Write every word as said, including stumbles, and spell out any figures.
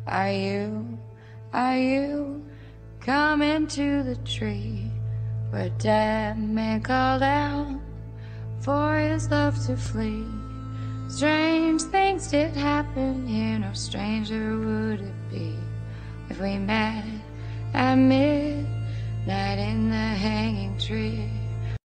Are you, are you coming to the tree where dead man called out for his love to flee? Strange things did happen here, no stranger would it be if we met at midnight in the hanging tree.